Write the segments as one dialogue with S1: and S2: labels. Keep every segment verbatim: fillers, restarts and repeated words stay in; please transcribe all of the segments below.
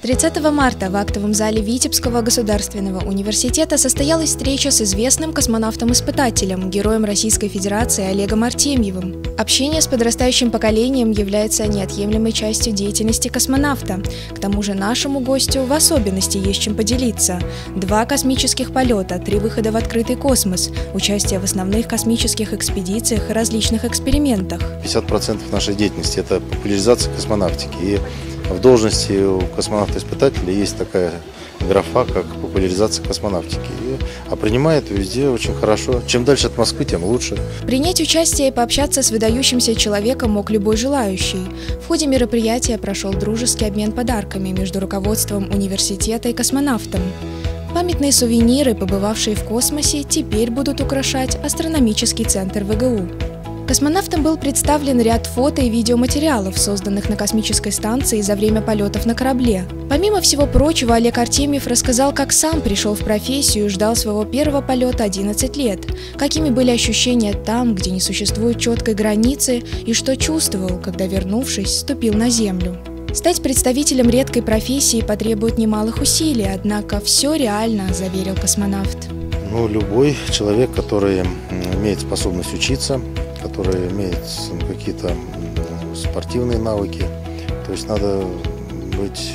S1: тридцатого марта в актовом зале Витебского государственного университета состоялась встреча с известным космонавтом-испытателем, героем Российской Федерации Олегом Артемьевым. Общение с подрастающим поколением является неотъемлемой частью деятельности космонавта. К тому же нашему гостю в особенности есть чем поделиться. Два космических полета, три выхода в открытый космос, участие в основных космических экспедициях и различных экспериментах.
S2: пятьдесят процентов нашей деятельности – это популяризация космонавтики. И в должности у космонавта-испытателя есть такая графа, как популяризация космонавтики. И, а принимает везде очень хорошо. Чем дальше от Москвы, тем лучше.
S1: Принять участие и пообщаться с выдающимся человеком мог любой желающий. В ходе мероприятия прошел дружеский обмен подарками между руководством университета и космонавтом. Памятные сувениры, побывавшие в космосе, теперь будут украшать астрономический центр ВГУ. Космонавтам был представлен ряд фото и видеоматериалов, созданных на космической станции за время полетов на корабле. Помимо всего прочего, Олег Артемьев рассказал, как сам пришел в профессию и ждал своего первого полета одиннадцать лет, какими были ощущения там, где не существует четкой границы, и что чувствовал, когда, вернувшись, ступил на Землю. Стать представителем редкой профессии потребует немалых усилий, однако все реально, заверил космонавт.
S2: Ну, любой человек, который имеет способность учиться, который имеет какие-то спортивные навыки, то есть надо быть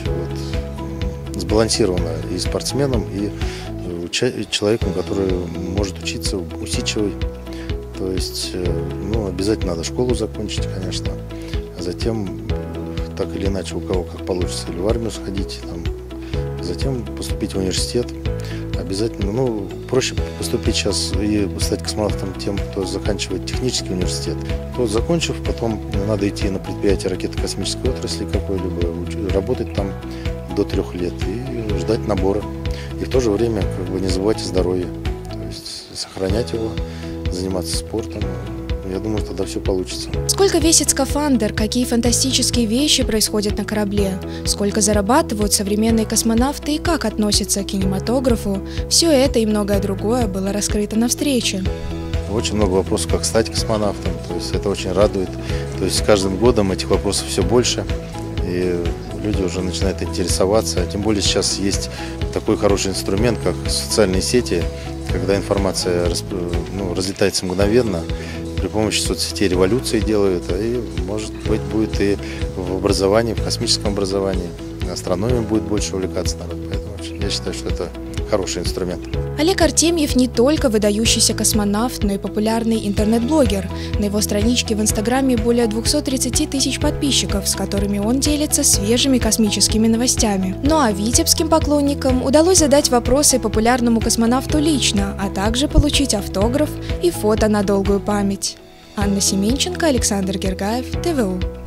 S2: вот, сбалансированно и спортсменом, и человеком, который может учиться, усидчивый. То есть ну, обязательно надо школу закончить, конечно, а затем так или иначе у кого как получится, или в армию сходить, там, затем поступить в университет. Обязательно, ну, проще поступить сейчас и стать космонавтом тем, кто заканчивает технический университет. То, закончив, потом надо идти на предприятие ракетно-космической отрасли какой-либо, работать там до трех лет и ждать набора. И в то же время как бы не забывать о здоровье, то есть сохранять его, заниматься спортом. Я думаю, тогда все получится. Сколько
S1: весит скафандр, какие фантастические вещи происходят на корабле, сколько зарабатывают современные космонавты и как относятся к кинематографу, все это и многое другое было раскрыто на встрече.
S2: Очень много вопросов, как стать космонавтом, то есть это очень радует. То есть с каждым годом этих вопросов все больше, и люди уже начинают интересоваться. Тем более сейчас есть такой хороший инструмент, как социальные сети, когда информация ну, разлетается мгновенно. При помощи соцсетей революции делают, и, может быть, будет и в образовании, в космическом образовании, астрономией будет больше увлекаться народ. Поэтому я считаю, что это хороший инструмент.
S1: Олег Артемьев не только выдающийся космонавт, но и популярный интернет-блогер. На его страничке в Инстаграме более двухсот тридцати тысяч подписчиков, с которыми он делится свежими космическими новостями. Ну а витебским поклонникам удалось задать вопросы популярному космонавту лично, а также получить автограф и фото на долгую память. Анна Семенченко, Александр Гергаев, ТВУ.